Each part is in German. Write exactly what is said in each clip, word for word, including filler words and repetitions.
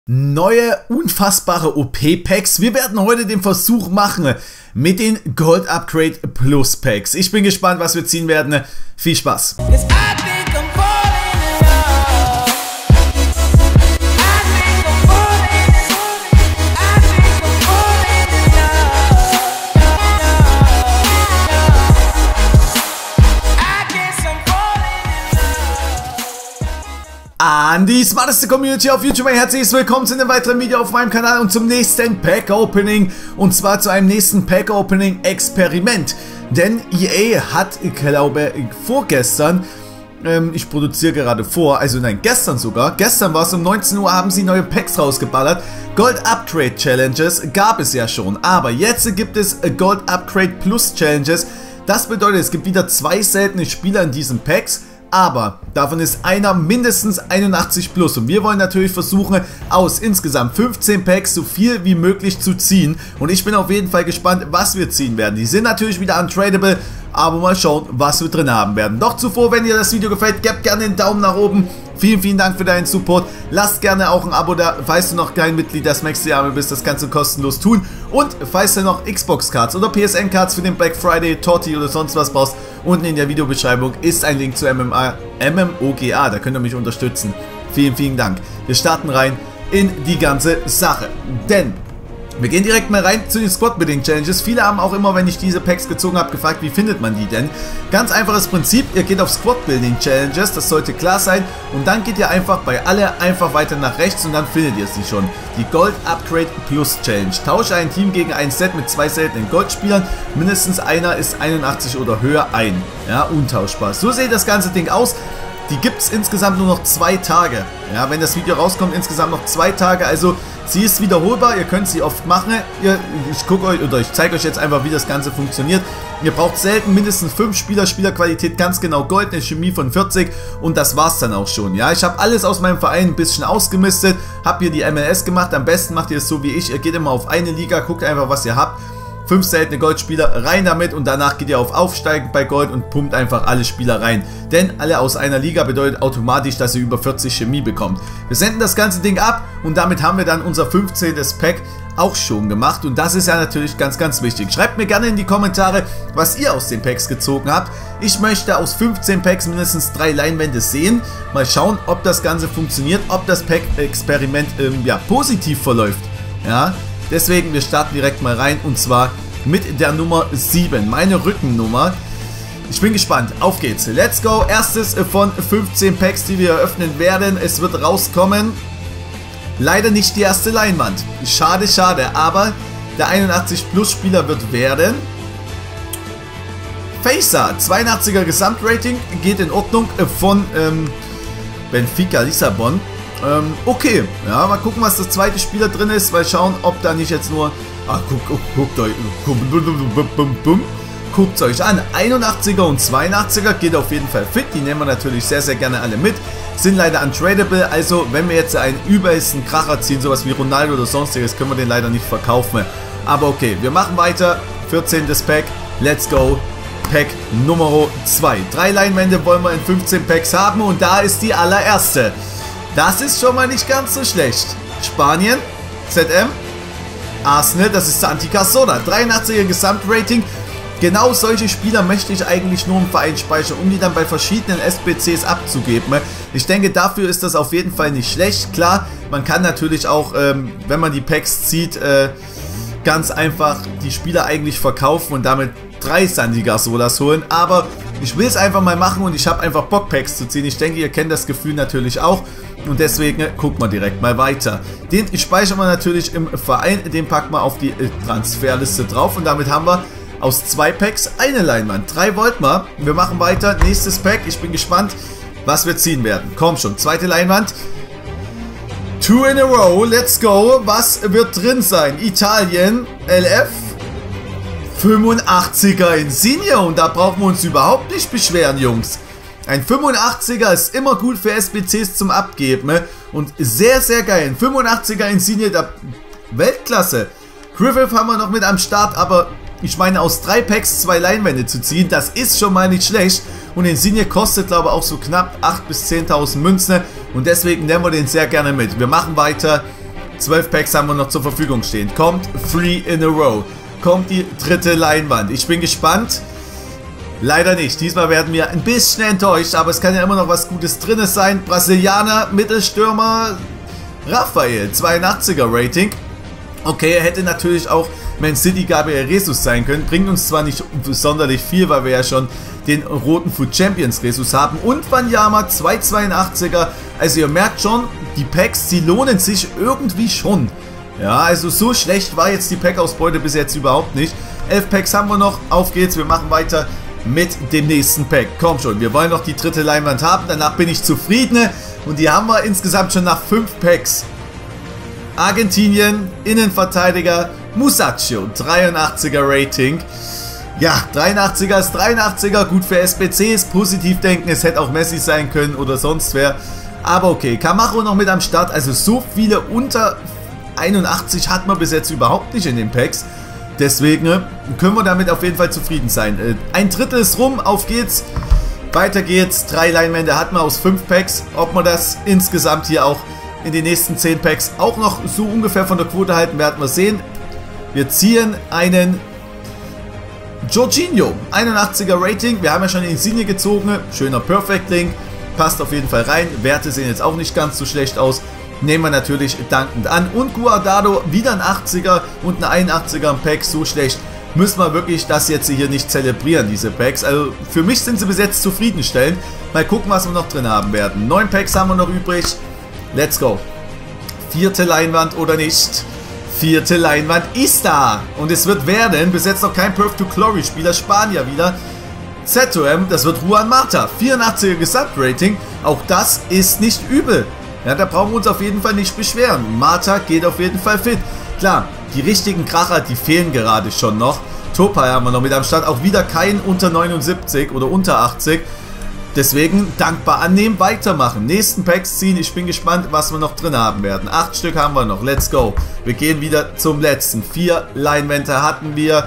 Neue, unfassbare O P-Packs. Wir werden heute den Versuch machen mit den Gold Upgrade Plus Packs. Ich bin gespannt, was wir ziehen werden. Viel Spaß! An die smarteste Community auf YouTube, ein herzliches Willkommen zu einem weiteren Video auf meinem Kanal und zum nächsten Pack-Opening. Und zwar zu einem nächsten Pack-Opening-Experiment. Denn E A hat, ich glaube, vorgestern, ähm, ich produziere gerade vor, also nein, gestern sogar, gestern war es um neunzehn Uhr, haben sie neue Packs rausgeballert. Gold Upgrade Challenges gab es ja schon, aber jetzt gibt es Gold Upgrade Plus Challenges. Das bedeutet, es gibt wieder zwei seltene Spieler in diesen Packs. Aber davon ist einer mindestens einundachtzig plus und wir wollen natürlich versuchen, aus insgesamt fünfzehn Packs so viel wie möglich zu ziehen. Und ich bin auf jeden Fall gespannt, was wir ziehen werden. Die sind natürlich wieder untradable, aber mal schauen, was wir drin haben werden. Doch zuvor, wenn dir das Video gefällt, gebt gerne den Daumen nach oben. Vielen, vielen Dank für deinen Support. Lasst gerne auch ein Abo da, falls du noch kein Mitglied des Maxi Army bist, das kannst du kostenlos tun. Und falls du noch Xbox-Cards oder P S N-Cards für den Black Friday, Torti oder sonst was brauchst, unten in der Videobeschreibung ist ein Link zu M M A, M M O G A, da könnt ihr mich unterstützen. Vielen, vielen Dank. Wir starten rein in die ganze Sache. Denn wir gehen direkt mal rein zu den Squad-Building-Challenges. Viele haben auch immer, wenn ich diese Packs gezogen habe, gefragt, wie findet man die denn? Ganz einfaches Prinzip, ihr geht auf Squad-Building-Challenges, das sollte klar sein. Und dann geht ihr einfach bei alle einfach weiter nach rechts und dann findet ihr sie schon. Die Gold Upgrade Plus Challenge. Tausche ein Team gegen ein Set mit zwei seltenen Goldspielern. Mindestens einer ist einundachtzig oder höher ein. Ja, untauschbar. So sieht das ganze Ding aus. Die gibt es insgesamt nur noch zwei Tage. Ja, wenn das Video rauskommt, insgesamt noch zwei Tage. Also sie ist wiederholbar, ihr könnt sie oft machen. Ihr, ich gucke euch oder ich zeige euch jetzt einfach, wie das Ganze funktioniert. Ihr braucht selten mindestens fünf Spieler, Spielerqualität ganz genau Gold, eine Chemie von vierzig und das war's dann auch schon. Ja, ich habe alles aus meinem Verein ein bisschen ausgemistet, habe hier die M L S gemacht. Am besten macht ihr es so wie ich. Ihr geht immer auf eine Liga, guckt einfach, was ihr habt. Fünf seltene Goldspieler, rein damit und danach geht ihr auf Aufsteigen bei Gold und pumpt einfach alle Spieler rein. Denn alle aus einer Liga bedeutet automatisch, dass ihr über vierzig Chemie bekommt. Wir senden das ganze Ding ab und damit haben wir dann unser fünfzehntes Pack auch schon gemacht. Und das ist ja natürlich ganz, ganz wichtig. Schreibt mir gerne in die Kommentare, was ihr aus den Packs gezogen habt. Ich möchte aus fünfzehn Packs mindestens drei Leinwände sehen. Mal schauen, ob das Ganze funktioniert, ob das Pack-Experiment ähm, ja, positiv verläuft. Ja. Deswegen, wir starten direkt mal rein und zwar mit der Nummer sieben, meine Rückennummer. Ich bin gespannt, auf geht's, let's go. Erstes von fünfzehn Packs, die wir eröffnen werden. Es wird rauskommen, leider nicht die erste Leinwand. Schade, schade, aber der einundachtzig plus Spieler wird werden Facer, zweiundachtziger Gesamtrating, geht in Ordnung von ähm, Benfica Lissabon. Ähm, okay, ja, mal gucken, was das zweite Spieler drin ist, weil schauen, ob da nicht jetzt nur, ach, guck, guck, guckt euch, guckt, guckt euch an, einundachtziger und zweiundachtziger, geht auf jeden Fall fit, die nehmen wir natürlich sehr, sehr gerne alle mit, sind leider untradable, also wenn wir jetzt einen übelsten Kracher ziehen, sowas wie Ronaldo oder sonstiges, können wir den leider nicht verkaufen, aber okay, wir machen weiter, vierzehntes Pack, let's go. Pack Nummer zwei, drei Leinwände wollen wir in fünfzehn Packs haben und da ist die allererste. Das ist schon mal nicht ganz so schlecht. Spanien, Z M, Arsenal, das ist Santi Cazorla, dreiundachtziger Gesamtrating. Genau solche Spieler möchte ich eigentlich nur im Verein speichern, um die dann bei verschiedenen S B Cs abzugeben. Ich denke, dafür ist das auf jeden Fall nicht schlecht. Klar, man kann natürlich auch, ähm, wenn man die Packs zieht, äh, ganz einfach die Spieler eigentlich verkaufen und damit drei Santi Cazorlas holen, aber ich will es einfach mal machen und ich habe einfach Bock, Packs zu ziehen. Ich denke, ihr kennt das Gefühl natürlich auch und deswegen guckt man direkt mal weiter. Den speichern wir natürlich im Verein, den packen wir auf die Transferliste drauf und damit haben wir aus zwei Packs eine Leinwand. Drei wollten wir. Wir machen weiter. Nächstes Pack. Ich bin gespannt, was wir ziehen werden. Komm schon, zweite Leinwand. Two in a row. Let's go. Was wird drin sein? Italien, L F. fünfundachtziger Insigne und da brauchen wir uns überhaupt nicht beschweren, Jungs. Ein fünfundachtziger ist immer gut für S B Cs zum Abgeben und sehr, sehr geil. Ein fünfundachtziger Insigne, der Weltklasse. Griffith haben wir noch mit am Start, aber ich meine, aus drei Packs zwei Leinwände zu ziehen, das ist schon mal nicht schlecht. Und Insigne kostet, glaube ich, auch so knapp achttausend bis zehntausend Münzen und deswegen nehmen wir den sehr gerne mit. Wir machen weiter. zwölf Packs haben wir noch zur Verfügung stehen. Kommt Three in a Row. Kommt die dritte Leinwand. Ich bin gespannt. Leider nicht. Diesmal werden wir ein bisschen enttäuscht, aber es kann ja immer noch was Gutes drin sein. Brasilianer, Mittelstürmer, Rafael, zweiundachtziger Rating. Okay, er hätte natürlich auch Man City Gabriel Jesus sein können. Bringt uns zwar nicht sonderlich viel, weil wir ja schon den roten Foot Champions Jesus haben. Und Wanyama, zwei zweiundachtziger. Also ihr merkt schon, die Packs, die lohnen sich irgendwie schon. Ja, also so schlecht war jetzt die Pack-Ausbeute bis jetzt überhaupt nicht. elf Packs haben wir noch. Auf geht's, wir machen weiter mit dem nächsten Pack. Komm schon, wir wollen noch die dritte Leinwand haben. Danach bin ich zufrieden. Und die haben wir insgesamt schon nach fünf Packs. Argentinien, Innenverteidiger, Musacchio, dreiundachtziger Rating. Ja, dreiundachtziger ist dreiundachtziger. Gut für S B Cs. Positiv denken, es hätte auch Messi sein können oder sonst wer. Aber okay, Camacho noch mit am Start. Also so viele unter einundachtzig hat man bis jetzt überhaupt nicht in den Packs. Deswegen können wir damit auf jeden Fall zufrieden sein. Ein Drittel ist rum, auf geht's. Weiter geht's. Drei Leinwände hat man aus fünf Packs. Ob wir das insgesamt hier auch in den nächsten zehn Packs auch noch so ungefähr von der Quote halten, werden wir sehen. Wir ziehen einen Jorginho, einundachtziger Rating. Wir haben ja schon Insigne gezogen. Schöner Perfect Link. Passt auf jeden Fall rein. Werte sehen jetzt auch nicht ganz so schlecht aus. Nehmen wir natürlich dankend an. Und Guardado, wieder ein achtziger und ein einundachtziger im Pack. So schlecht müssen wir wirklich das jetzt hier nicht zelebrieren, diese Packs. Also für mich sind sie bis jetzt zufriedenstellend. Mal gucken, was wir noch drin haben werden. Neun Packs haben wir noch übrig. Let's go. Vierte Leinwand oder nicht? Vierte Leinwand ist da. Und es wird werden, bis jetzt noch kein Perf to Glory Spieler, Spanier wieder. Z O M, das wird Juan Mata. vierundachtziger Gesamtrating. Auch das ist nicht übel. Ja, da brauchen wir uns auf jeden Fall nicht beschweren. Mata geht auf jeden Fall fit. Klar, die richtigen Kracher, die fehlen gerade schon noch. Topay haben wir noch mit am Start. Auch wieder kein unter neunundsiebzig oder unter achtzig. Deswegen dankbar annehmen, weitermachen. Nächsten Packs ziehen. Ich bin gespannt, was wir noch drin haben werden. Acht Stück haben wir noch. Let's go. Wir gehen wieder zum letzten. Vier Leinwände hatten wir.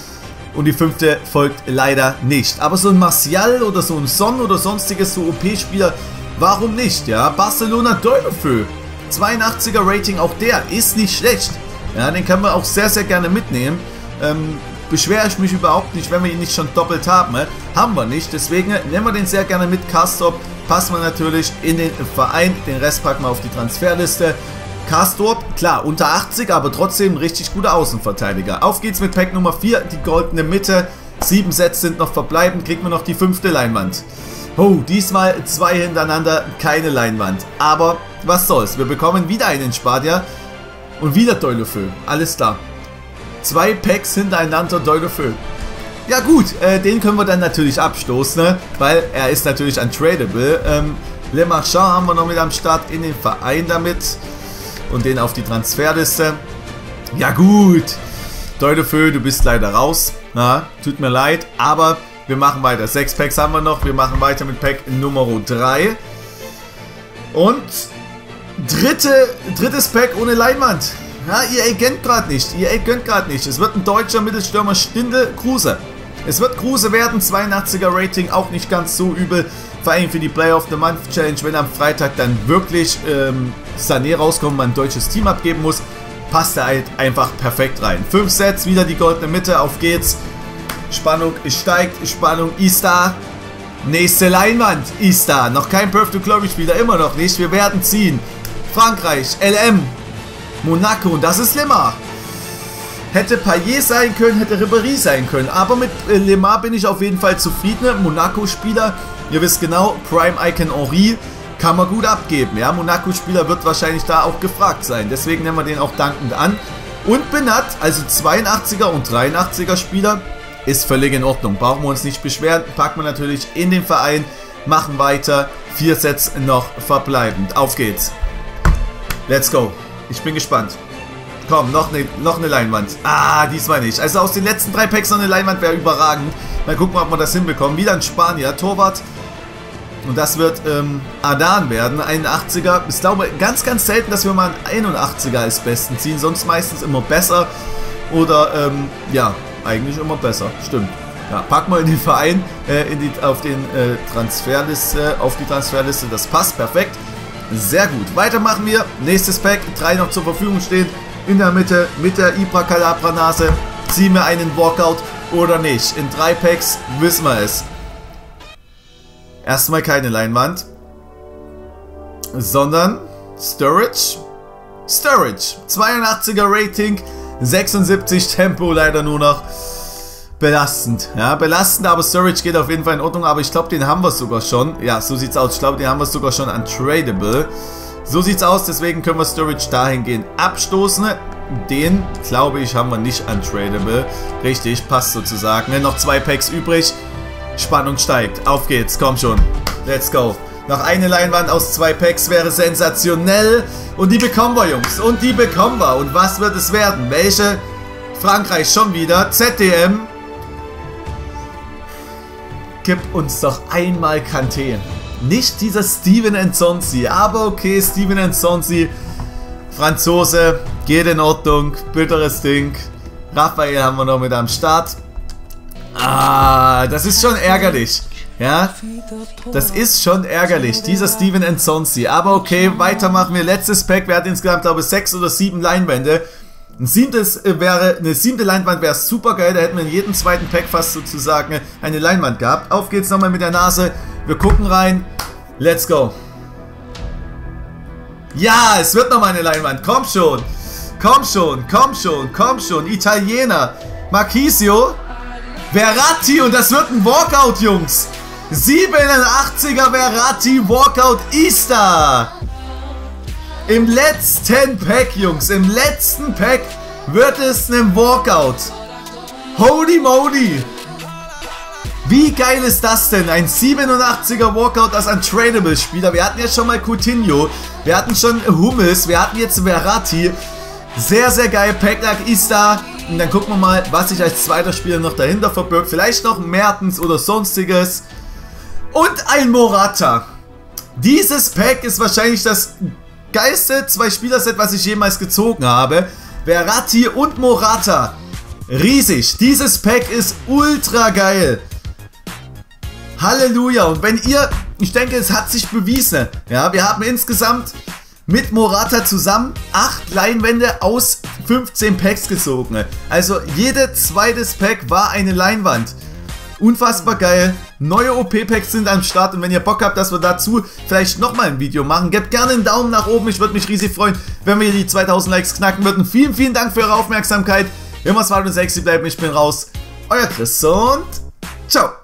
Und die fünfte folgt leider nicht. Aber so ein Martial oder so ein Son oder sonstiges, so O P-Spieler, warum nicht? Ja, Barcelona Deulofeu. zweiundachtziger Rating, auch der ist nicht schlecht. Ja, den kann man auch sehr, sehr gerne mitnehmen. Ähm, beschwere ich mich überhaupt nicht, wenn wir ihn nicht schon doppelt haben. Ne? Haben wir nicht, deswegen nehmen wir den sehr gerne mit. Karsdorp passen wir natürlich in den Verein. Den Rest packen wir auf die Transferliste. Karsdorp, klar, unter achtzig, aber trotzdem ein richtig guter Außenverteidiger. Auf geht's mit Pack Nummer vier, die goldene Mitte. Sieben Sets sind noch verbleibend, kriegen wir noch die fünfte Leinwand. Oh, diesmal zwei hintereinander, keine Leinwand. Aber was soll's, wir bekommen wieder einen Spanier und wieder Deulofeu. Alles klar. Zwei Packs hintereinander Deulofeu. Ja gut, äh, den können wir dann natürlich abstoßen, ne? Weil er ist natürlich untradable. Ähm, Le Marchand haben wir noch mit am Start in den Verein damit. Und den auf die Transferliste. Ja gut, Deulofeu, du bist leider raus. Na, tut mir leid, aber wir machen weiter. Sechs Packs haben wir noch. Wir machen weiter mit Pack Nummer drei. Und dritte, drittes Pack ohne Leinwand. Ja, E A gönnt gerade nicht. E A gönnt gerade nicht. Es wird ein deutscher Mittelstürmer, Stindl Kruse. Es wird Kruse werden. zweiundachtziger Rating, auch nicht ganz so übel. Vor allem für die Player of the Month Challenge, wenn am Freitag dann wirklich ähm, Sané rauskommt, man ein deutsches Team abgeben muss, passt er halt einfach perfekt rein. Fünf Sets, wieder die goldene Mitte, auf geht's. Spannung steigt, Spannung ist da. Nächste Leinwand ist da. Noch kein Perf to Glory Spieler, immer noch nicht. Wir werden ziehen. Frankreich, L M, Monaco, und das ist Lemar. Hätte Payet sein können, hätte Ribéry sein können. Aber mit äh, Lemar bin ich auf jeden Fall zufrieden. Monaco-Spieler, ihr wisst genau, Prime Icon Henry kann man gut abgeben. Ja, Monaco-Spieler wird wahrscheinlich da auch gefragt sein. Deswegen nehmen wir den auch dankend an. Und Benat, also zweiundachtziger und dreiundachtziger Spieler, ist völlig in Ordnung. Brauchen wir uns nicht beschweren. Packen wir natürlich in den Verein. Machen weiter. Vier Sets noch verbleibend. Auf geht's. Let's go. Ich bin gespannt. Komm, noch eine, noch eine Leinwand. Ah, diesmal nicht. Also aus den letzten drei Packs noch eine Leinwand wäre überragend. Mal gucken, ob wir das hinbekommen. Wieder ein Spanier, Torwart. Und das wird ähm, Adan werden. einundachtziger. Ich glaube, ganz, ganz selten, dass wir mal einen einundachtziger als besten ziehen. Sonst meistens immer besser. Oder, ähm, ja, eigentlich immer besser. Stimmt. Ja, packen wir in den Verein, äh, in die, auf den äh, Transferliste, auf die Transferliste. Das passt perfekt. Sehr gut. Weiter machen wir. Nächstes Pack. Drei noch zur Verfügung stehen. In der Mitte mit der Ibrakadabra-Nase. Ziehen wir einen Walkout oder nicht. In drei Packs wissen wir es. Erstmal keine Leinwand. Sondern Storage. Storage. zweiundachtziger Rating. sechsundsiebzig Tempo leider nur noch. Belastend. Ja, belastend, aber Storage geht auf jeden Fall in Ordnung. Aber ich glaube, den haben wir sogar schon. Ja, so sieht's aus. Ich glaube, den haben wir sogar schon untradable. So sieht's aus. Deswegen können wir Storage dahingehend abstoßen. Den, glaube ich, haben wir nicht untradable. Richtig, passt sozusagen. Noch zwei Packs übrig. Spannung steigt. Auf geht's. Komm schon. Let's go. Noch eine Leinwand aus zwei Packs wäre sensationell. Und die bekommen wir, Jungs. Und die bekommen wir. Und was wird es werden? Welche? Frankreich schon wieder. Z D M. Gib uns doch einmal Kanté. Nicht dieser Steven Nsonsi. Aber okay, Steven Nsonsi. Franzose. Geht in Ordnung. Bitteres Ding. Raphael haben wir noch mit am Start. Ah, das ist schon ärgerlich. Ja, das ist schon ärgerlich. Dieser Steven Nsonsi. Aber okay, weitermachen wir. Letztes Pack. Wir hatten insgesamt, glaube ich, sechs oder sieben Leinwände. Ein siebtes wäre, eine siebte Leinwand wäre super geil. Da hätten wir in jedem zweiten Pack fast sozusagen eine Leinwand gehabt. Auf geht's nochmal mit der Nase. Wir gucken rein. Let's go. Ja, es wird nochmal eine Leinwand. Komm schon. Komm schon, komm schon, komm schon. Italiener. Marchisio. Verratti. Und das wird ein Walkout, Jungs. siebenundachtziger Verratti. Walkout ist da. Im letzten Pack, Jungs, im letzten Pack wird es ein Walkout. Holy moly. Wie geil ist das denn? Ein siebenundachtziger Walkout als Untradable-Spieler. Wir hatten jetzt schon mal Coutinho, wir hatten schon Hummels, wir hatten jetzt Verratti. Sehr, sehr geil. Packluck ist da. Und dann gucken wir mal, was sich als zweiter Spieler noch dahinter verbirgt. Vielleicht noch Mertens oder sonstiges. Und ein Morata. Dieses Pack ist wahrscheinlich das geilste Zwei-Spieler-Set, was ich jemals gezogen habe. Verratti und Morata. Riesig. Dieses Pack ist ultra geil. Halleluja. Und wenn ihr, ich denke, es hat sich bewiesen. Ja, wir haben insgesamt mit Morata zusammen acht Leinwände aus fünfzehn Packs gezogen. Also jedes zweites Pack war eine Leinwand. Unfassbar geil. Neue O P-Packs sind am Start und wenn ihr Bock habt, dass wir dazu vielleicht nochmal ein Video machen, gebt gerne einen Daumen nach oben. Ich würde mich riesig freuen, wenn wir die zweitausend Likes knacken würden. Vielen, vielen Dank für eure Aufmerksamkeit. Immer smart und sexy bleiben. Ich bin raus. Euer Chris und ciao.